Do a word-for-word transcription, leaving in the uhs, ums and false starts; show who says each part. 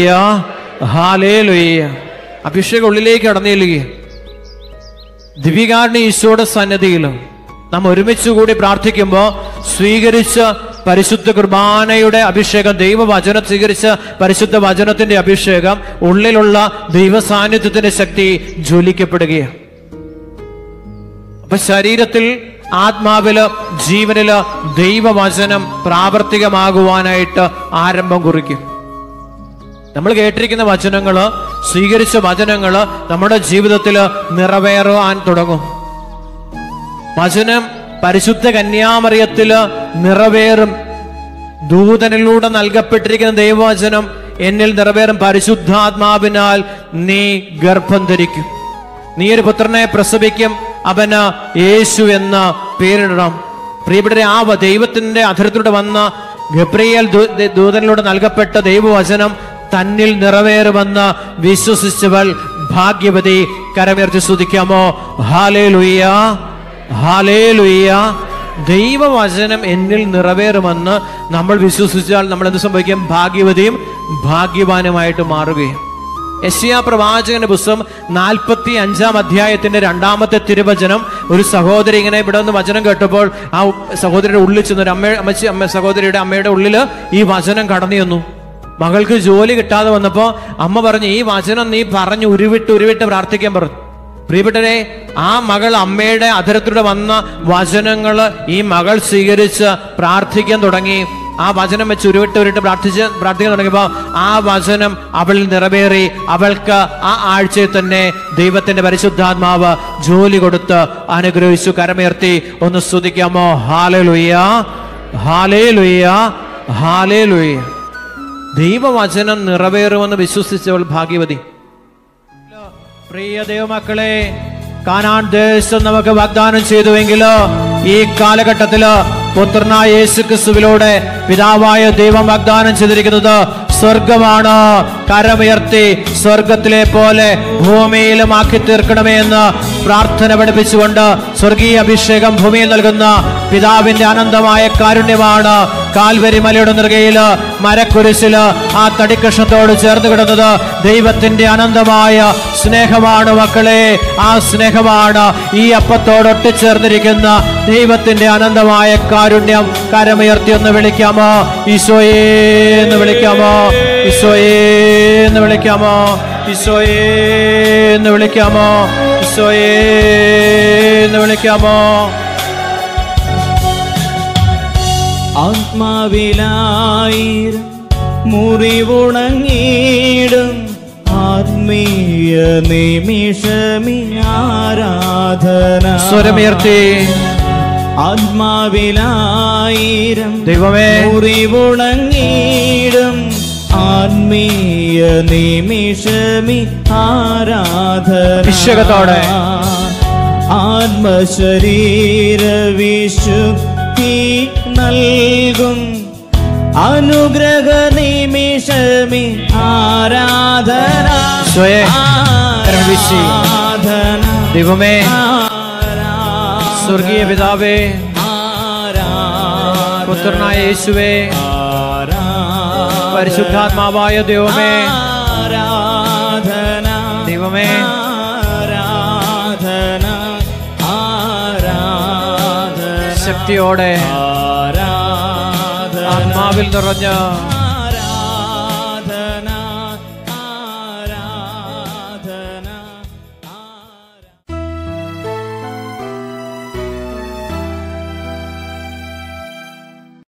Speaker 1: Hallelujah. അഭിഷേകം ഉള്ളിലേക്ക് കടന്നില്ലുക. ദിവ്യകാരുണ്യ ഈശോയുടെ സന്നിധിയിലും നാം ഒരുമിച്ച് കൂടി പ്രാർത്ഥിക്കുമ്പോൾ സ്വീകരിച്ച പരിശുദ്ധ കുർബാനയുടെ അഭിഷേകം, ദൈവവചനം സ്വീകരിച്ച പരിശുദ്ധ വചനത്തിന്റെ അഭിഷേകം, ഉള്ളിലുള്ള ദൈവ സാന്നിധ്യത്തിന്റെ ശക്തി ജ്വലിക്കപ്പെടുകയാണ്. അപ്പൊ ശരീരത്തിൽ, ആത്മാവില്, ജീവനില് ദൈവവചനം പ്രാവർത്തികമാകുവാനായിട്ട് ആരംഭം കുറിക്കും. നമ്മൾ കേട്ടിരിക്കുന്ന വചനങ്ങള്, സ്വീകരിച്ച വചനങ്ങള് നമ്മുടെ ജീവിതത്തിൽ നിറവേറാൻ തുടങ്ങും. വചനം പരിശുദ്ധ കന്യാമറിയത്തില് നിറവേറും. ദൂതനിലൂടെ നൽകപ്പെട്ടിരിക്കുന്ന ദൈവവചനം എന്നിൽ നിറവേറും. പരിശുദ്ധാത്മാവിനാൽ നീ ഗർഭം ധരിക്കും, നീ ഒരു പുത്രനെ പ്രസവിക്കും, അവന് യേശു എന്ന പേരിടണം. പ്രിയപ്പെട്ടവരെ, ആ ദൈവത്തിന്റെ അധരത്തിലൂടെ വന്ന ഗബ്രിയേൽ ദൂതനിലൂടെ നൽകപ്പെട്ട ദൈവവചനം തന്നിൽ നിറവേറുമെന്ന് വിശ്വസിച്ചവൾ ഭാഗ്യവതി. കരമുയർത്തി സ്തുതിക്കാമോ? Hallelujah, hallelujah. ദൈവവചനം എന്നിൽ നിറവേറുമെന്ന് നമ്മൾ വിശ്വസിച്ചാൽ നമ്മൾ എന്ത് സംഭവിക്കും? ഭാഗ്യവതിയും ഭാഗ്യവാനുമായിട്ട് മാറുകയും. യെശയ്യാ പ്രവാചകന്റെ പുസ്തകം നാൽപ്പത്തി അഞ്ചാം അധ്യായത്തിന്റെ രണ്ടാമത്തെ തിരുവചനം, ഒരു സഹോദരി ഇങ്ങനെ ഇവിടെ നിന്ന് വചനം കേട്ടപ്പോൾ ആ സഹോദരിയുടെ ഉള്ളിൽ ചെന്നൊരു അമ്മ അമ്മച്ചി അമ്മ സഹോദരിയുടെ അമ്മയുടെ ഉള്ളിൽ ഈ വചനം കടന്നു ചെന്നു. മകൾക്ക് ജോലി കിട്ടാതെ വന്നപ്പോൾ അമ്മ പറഞ്ഞു, ഈ വചനം നീ പറഞ്ഞു ഉരുവിട്ട് ഉരുവിട്ട് പ്രാർത്ഥിക്കാൻ പറഞ്ഞു. പ്രിയപ്പെട്ടവരെ, ആ മകൾ അമ്മയുടെ അധരത്തിലൂടെ വന്ന വചനങ്ങള് ഈ മകൾ സ്വീകരിച്ച് പ്രാർത്ഥിക്കാൻ തുടങ്ങി. ആ വചനം വെച്ച് ഉരുവിട്ട് ഉരുവിട്ട് പ്രാർത്ഥിച്ച് പ്രാർത്ഥിക്കാൻ തുടങ്ങിയപ്പോൾ ആ വചനം അവളിൽ നിറവേറി. അവൾക്ക് ആ ആഴ്ചയിൽ തന്നെ ദൈവത്തിന്റെ പരിശുദ്ധാത്മാവ് ജോലി കൊടുത്ത് അനുഗ്രഹിച്ചു. കരമുയർത്തി ഒന്ന് സ്തുതിക്കാമോ? Hallelujah, hallelujah, hallelujah. ദൈവവചനം നിറവേറുമെന്ന് വിശ്വസിച്ചവൾ ഭാഗ്യവതി. പ്രിയ ദൈവമക്കളെ, കാനാൻ ദേശം നമുക്ക് വാഗ്ദാനം ചെയ്തുവെങ്കിലോ ഈ കാലഘട്ടത്തില് പുത്രനായ യേശു ക്രിസ്തുവിലൂടെ പിതാവായ ദൈവം വാഗ്ദാനം ചെയ്തിരിക്കുന്നത് സ്വർഗമാണ്. കരമുയർത്തി സ്വർഗത്തിലെ പോലെ ഭൂമിയിലും ആക്കി തീർക്കണമേ എന്ന് പ്രാർത്ഥന പഠിപ്പിച്ചുകൊണ്ട് സ്വർഗീയ അഭിഷേകം ഭൂമിയിൽ നൽകുന്ന പിതാവിന്റെ അനന്തമായ കാരുണ്യമാണ് കാൽവരി മലയുടെ നെറുകയില് മരക്കുരിശില് ആ തടിക്കഷത്തോട് ചേർന്ന് കിടന്നത് ദൈവത്തിന്റെ അനന്തമായ സ്നേഹമാണ് മക്കളെ. ആ സ്നേഹമാണ് ഈ അപ്പത്തോട് ഒട്ടിച്ചേർന്നിരിക്കുന്ന ദൈവത്തിന്റെ അനന്തമായ കാരുണ്യം. കരമുയർത്തി ഒന്ന് വിളിക്കാമോ? ഈശോയേ എന്ന് വിളിക്കാമോ? ഈശോയേ എന്ന് വിളിക്കാമോ? ഈശോയേ എന്ന് വിളിക്കാമോ? ഈശോയേ എന്ന് വിളിക്കാമോ?
Speaker 2: ആത്മാവിലായിരം മുറിവുണങ്ങിടും ആത്മീയ നിമിഷമി ആരാധന.
Speaker 1: സ്വരമുയർത്തി
Speaker 2: ആത്മാവിലായിരം
Speaker 1: ദൈവമേ
Speaker 2: മുറിവുണങ്ങിടും ആത്മീയ നിമിഷമി ആരാധന.
Speaker 1: വിശ്വകത്തോടെ
Speaker 2: ആത്മശരീര വിശുദ്ധി നൽകും അനുഗ്രഹ നിമിഷമി ആരാധന.
Speaker 1: ആരാധന ദൈവമേ, സ്വർഗീയ പിതാവേ, പുത്രനായ യേശുവേ, പരിശുദ്ധാത്മാവായ ദൈവമേ,
Speaker 2: ആരാധന
Speaker 1: ദൈവമേ,
Speaker 2: ആരാധന ആരാധന
Speaker 1: ശക്തിയോടെ ആത്മാവിൽ നിറഞ്ഞ